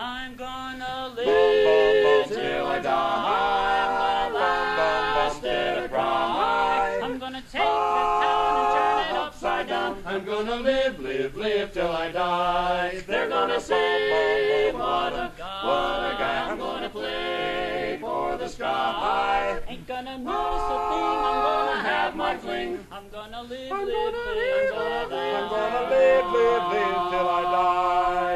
I'm gonna live till I die. I'm gonna last till I cry. I'm gonna take this town and turn it upside down. I'm gonna live, live, live till I die. They're gonna say, what a guy. I'm gonna play for the sky. Ain't gonna notice a thing. I'm gonna have my fling. I'm gonna live, live, live. I'm gonna live, live, live till I die.